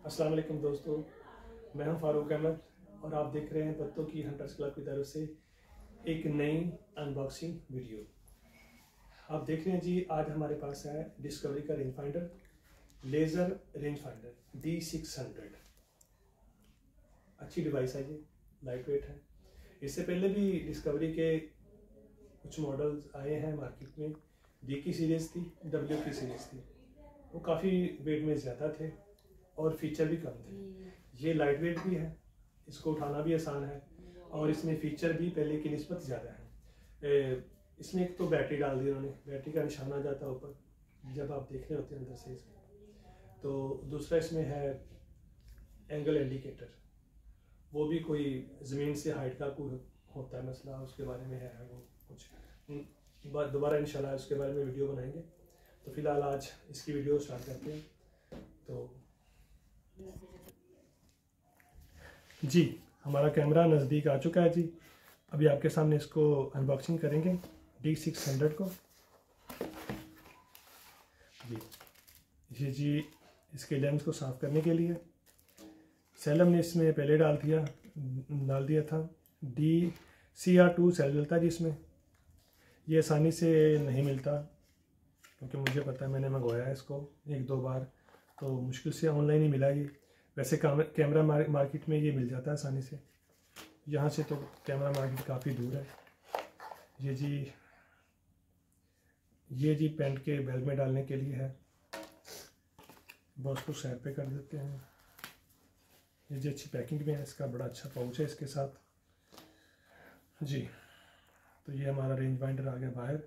अस्सलाम वालेकुम दोस्तों, मैं हूं फारूक अहमद और आप देख रहे हैं पत्तों की हंटर्स क्लब की तरफ से एक नई अनबॉक्सिंग वीडियो। आप देख रहे हैं जी, आज हमारे पास है डिस्कवरी का range finder, laser range finder D600। अच्छी डिवाइस है जी, लाइट वेट है। इससे पहले भी डिस्कवरी के कुछ मॉडल्स आए हैं मार्केट में। D की सीरीज़ थी, W की सीरीज़ थी, वो काफ़ी वेट में ज़्यादा थे और फीचर भी कम थे। ये लाइट वेट भी है, इसको उठाना भी आसान है और इसमें फ़ीचर भी पहले की निस्बत ज़्यादा है। इसमें एक तो बैटरी डाल दी उन्होंने, बैटरी का निशान आ जाता है ऊपर जब आप देख रहे होते हैं अंदर से इसके। तो दूसरा इसमें है एंगल इंडिकेटर, वो भी कोई ज़मीन से हाइट का कोई होता है मसला, उसके बारे में है वो कुछ। दोबारा इंशाल्लाह उसके बारे में वीडियो बनाएंगे। तो फ़िलहाल आज इसकी वीडियो स्टार्ट करते हैं। तो जी, हमारा कैमरा नज़दीक आ चुका है जी। अभी आपके सामने इसको अनबॉक्सिंग करेंगे D600 को जी। ये जी इसके लेंस को साफ़ करने के लिए सेल हमने इसमें पहले डाल दिया था। DCR2 सेल मिलता है जी इसमें। ये आसानी से नहीं मिलता क्योंकि मुझे पता है, मैंने मंगवाया है इसको एक दो बार, तो मुश्किल से ऑनलाइन ही मिला ये। वैसे कैमरा मार्केट में ये मिल जाता है आसानी से, यहाँ से तो कैमरा मार्केट काफ़ी दूर है। ये जी पेंट के बेल्ट में डालने के लिए है। बॉक्स को साइड पे कर देते हैं। ये जी अच्छी पैकिंग में है, इसका बड़ा अच्छा पाउच है इसके साथ जी। तो ये हमारा रेंज फाइंडर आ गया बाहर।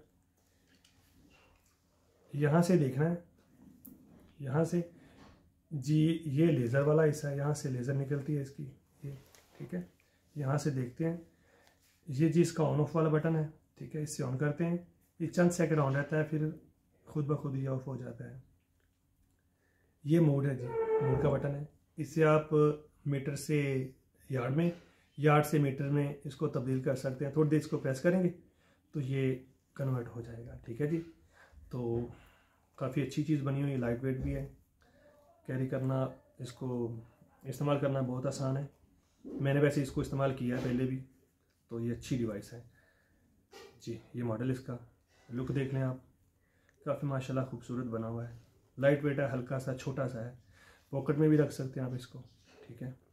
यहाँ से देखना है, यहाँ से जी ये लेज़र वाला हिस्सा है, यहाँ से लेज़र निकलती है इसकी, ये ठीक है। यहाँ से देखते हैं, ये जी इसका ऑन ऑफ वाला बटन है, ठीक है। इससे ऑन करते हैं, ये चंद सेकंड ऑन रहता है, फिर खुद ब खुद ये ऑफ हो जाता है। ये मोड है जी, मोड का बटन है। इससे आप मीटर से यार्ड में, यार्ड से मीटर में इसको तब्दील कर सकते हैं। थोड़ी देर इसको प्रेस करेंगे तो ये कन्वर्ट हो जाएगा, ठीक है जी। तो काफ़ी अच्छी चीज़ बनी हुई है, लाइट वेट भी है, कैरी करना, इसको इस्तेमाल करना बहुत आसान है। मैंने वैसे इसको इस्तेमाल किया है पहले भी, तो ये अच्छी डिवाइस है जी। ये मॉडल, इसका लुक देख लें आप, काफ़ी माशाल्लाह खूबसूरत बना हुआ है। लाइट वेट है, हल्का सा, छोटा सा है, पॉकेट में भी रख सकते हैं आप इसको, ठीक है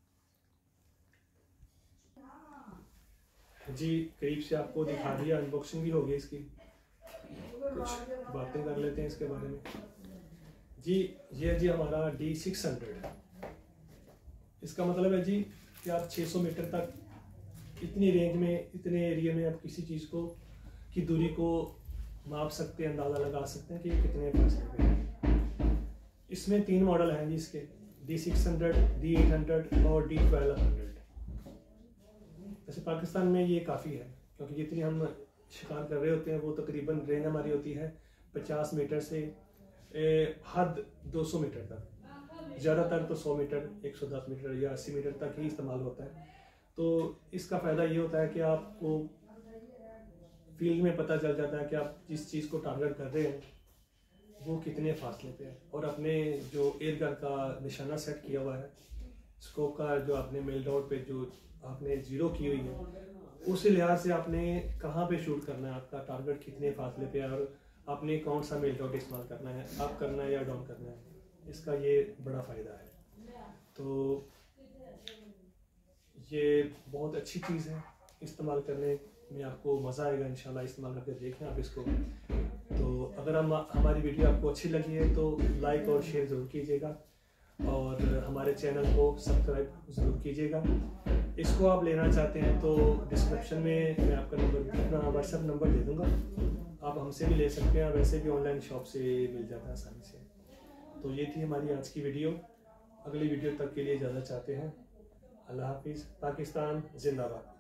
जी। करीब से आपको दिखा दिया, अनबॉक्सिंग भी हो गई इसकी। कुछ बातें कर लेते हैं इसके बारे में जी। ये जी हमारा D600, इसका मतलब है जी कि आप 600 मीटर तक इतनी रेंज में, इतने एरिया में आप किसी चीज़ को की दूरी को माप सकते हैं, अंदाज़ा लगा सकते हैं कि ये कितने फासले पे है। इसमें 3 मॉडल हैं जी इसके, D600, D800 और D1200। वैसे पाकिस्तान में ये काफ़ी है क्योंकि जितनी हम शिकार कर रहे होते हैं वो तकरीबन रेंज हमारी होती है 50 मीटर से हद 200 मीटर तक, ज़्यादातर तो 100 मीटर, 110 मीटर या 80 मीटर तक ही इस्तेमाल होता है। तो इसका फ़ायदा ये होता है कि आपको फील्ड में पता चल जाता है कि आप जिस चीज़ को टारगेट कर रहे हैं वो कितने फासले पे है, और अपने जो एयर गन का निशाना सेट किया हुआ है, स्कोप का जो आपने मेल डॉट पे जो आपने जीरो की हुई है, उस लिहाज से आपने कहाँ पे शूट करना है, आपका टारगेट कितने फासले पे है और आपने कौन सा मेल डॉट इस्तेमाल करना है, अप करना है या डाउन करना है, इसका ये बड़ा फ़ायदा है। तो ये बहुत अच्छी चीज़ है, इस्तेमाल करने में आपको मज़ा आएगा इंशाल्लाह। इस्तेमाल करके देखें आप इसको। तो अगर हमारी वीडियो आपको अच्छी लगी है तो लाइक और शेयर ज़रूर कीजिएगा और हमारे चैनल को सब्सक्राइब ज़रूर कीजिएगा। इसको आप लेना चाहते हैं तो डिस्क्रिप्शन में मैं आपका नंबर, अपना व्हाट्सएप नंबर दे दूँगा, आप हमसे भी ले सकते हैं, वैसे भी ऑनलाइन शॉप से मिल जाता है आसानी से। तो ये थी हमारी आज की वीडियो। अगली वीडियो तक के लिए इजाज़त चाहते हैं। अल्लाह हाफिज़। पाकिस्तान जिंदाबाद।